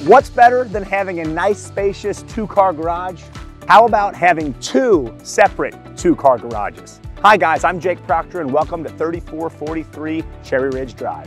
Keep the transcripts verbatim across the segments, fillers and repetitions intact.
What's better than having a nice, spacious two-car garage? How about having two separate two-car garages? Hi guys, I'm Jake Proctor and welcome to thirty-four forty-three Cherryridge Drive.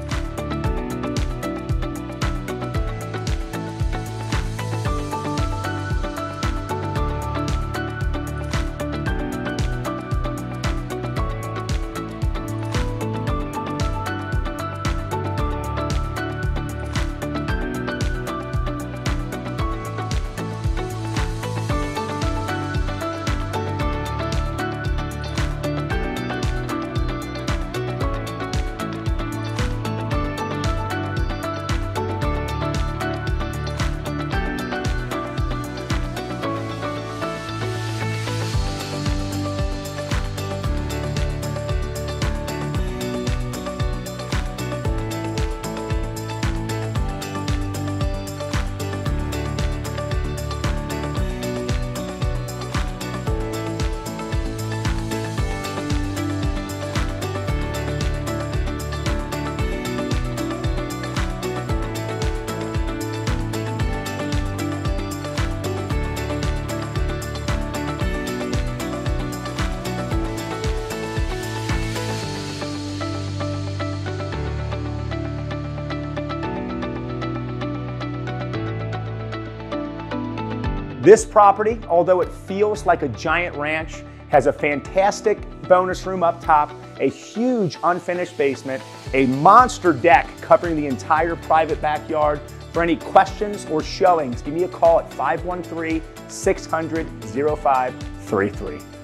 This property, although it feels like a giant ranch, has a fantastic bonus room up top, a huge unfinished basement, a monster deck covering the entire private backyard. For any questions or showings, give me a call at five one three, six hundred, oh five three three.